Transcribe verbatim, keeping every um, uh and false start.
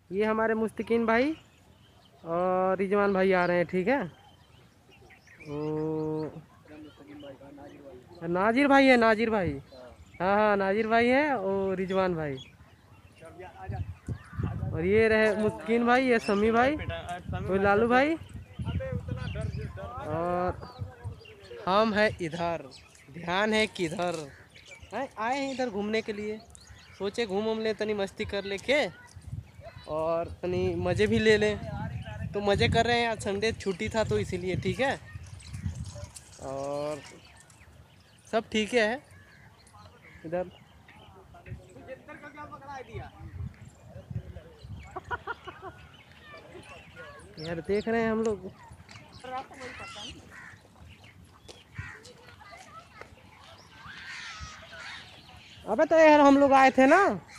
ये हमारे मुस्तकीन भाई और रिजवान भाई आ रहे हैं, ठीक है। ओ, नाजिर भाई है, नाजिर भाई। हाँ हाँ, नाजिर भाई है और रिजवान भाई। और ये रहे मुस्किन भाई, ये समी भाई, कोई लालू भाई, और हम है इधर। ध्यान है किधर है, आए हैं इधर घूमने के लिए। सोचे घूम उम ले, तनी मस्ती कर लेके और तनी मज़े भी ले लें। तो मज़े कर रहे हैं, आज संडे छुट्टी था तो इसीलिए, ठीक है। और सब ठीक है इधर। यार देख रहे हैं हम लोग। अबे तो यार हम लोग आए थे ना